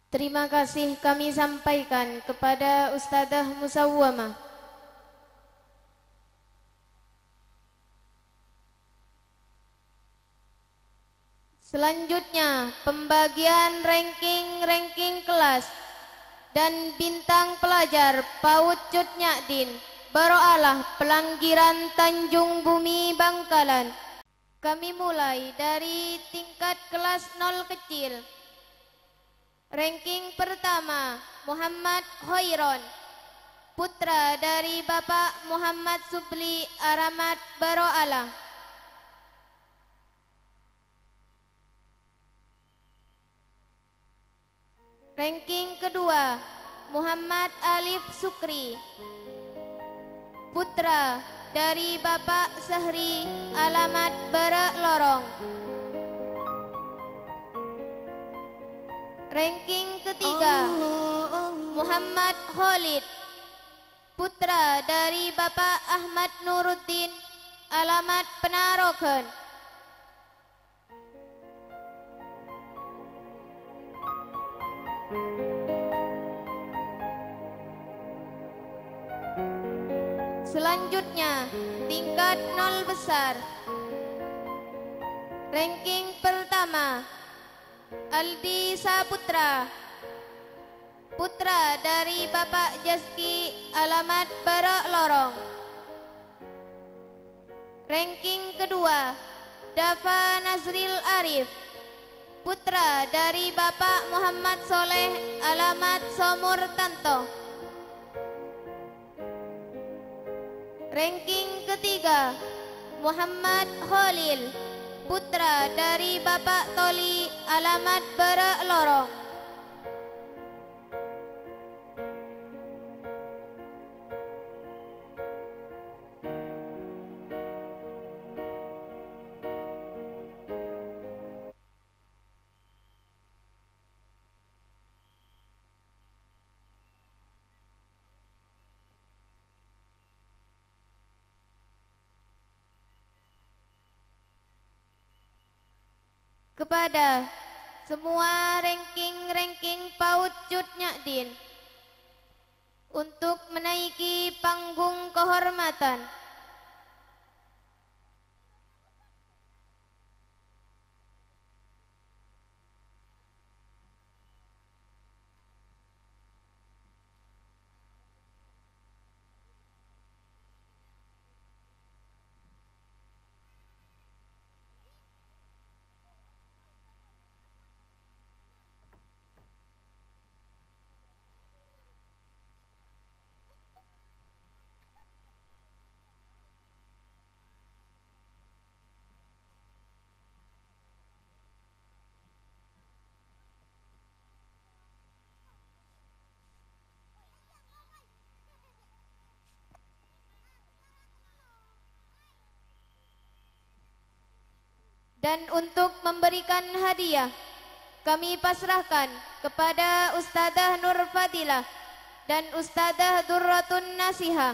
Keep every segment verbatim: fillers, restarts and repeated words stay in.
Terima kasih kami sampaikan kepada Ustadzah Musawwamah. Selanjutnya, pembagian ranking-ranking kelas dan bintang pelajar PAUD Cut Nyadin Baro'alah Pelanggiran Tanjung Bumi Bangkalan. Kami mulai dari tingkat kelas nol kecil. Ranking pertama, Muhammad Hoiron, putra dari Bapak Muhammad Subli Aramat Baro'alah. Ranking kedua, Muhammad Alif Sukri, putra dari Bapak Sehri Alamat Barak Lorong. Ranking ketiga, Muhammad Khalid, putra dari Bapak Ahmad Nuruddin Alamat Penarokan. Selanjutnya, tingkat nol besar. Ranking pertama, Aldi Saputra, putra dari Bapak Jaski Alamat Barak Lorong. Ranking kedua, Dafa Nazril Arif, putra dari Bapak Muhammad Soleh Alamat Somur Tanto. Ranking ketiga, Muhammad Khalil, putra dari Bapak Toli Alamat Barak Lorong. Kepada semua ranking-ranking PAUD Cut Nyadin untuk menaiki panggung kehormatan. Dan untuk memberikan hadiah, kami pasrahkan kepada Ustadzah Nur Fadilah dan Ustadzah Durratun Nasihah.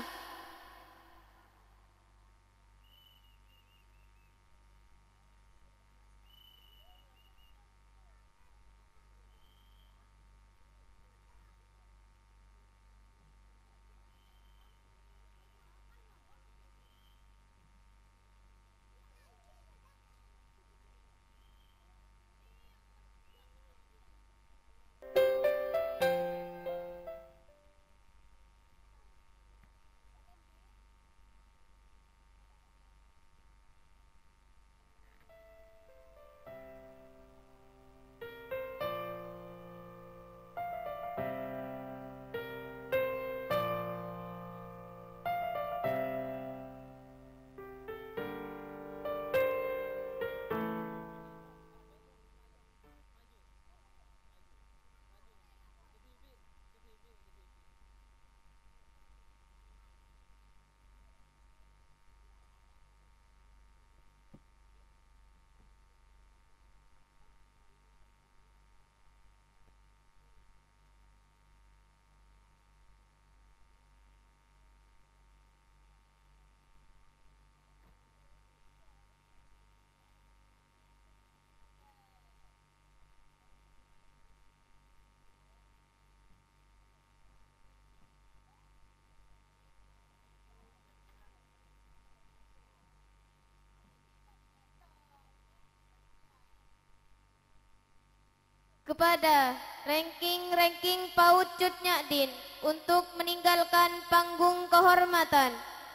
kepada ranking-ranking PAUD Cut Nyadin untuk meninggalkan panggung kehormatan.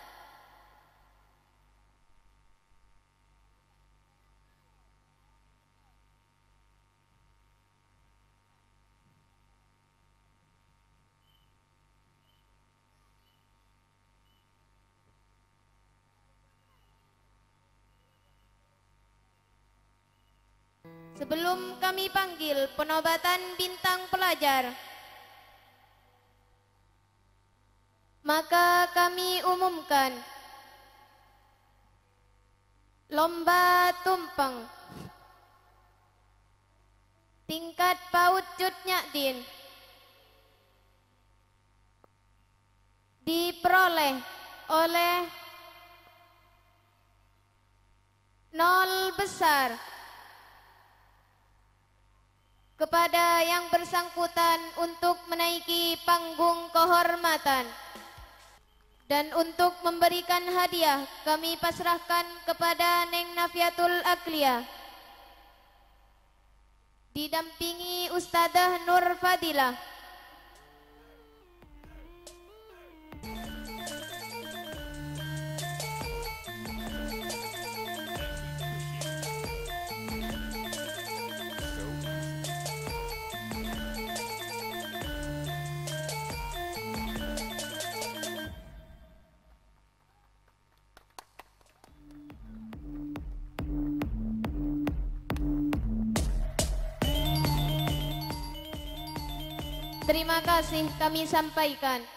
Sebelum kami panggil penobatan bintang pelajar, maka kami umumkan lomba tumpeng tingkat PAUD Cut Nyadin diperoleh oleh nol besar kepada yang bersangkutan untuk menaiki panggung kehormatan. Dan untuk memberikan hadiah kami pasrahkan kepada Neng Nafiatul Aklia didampingi Ustadzah Nur Fadilah. Terima kasih kami sampaikan.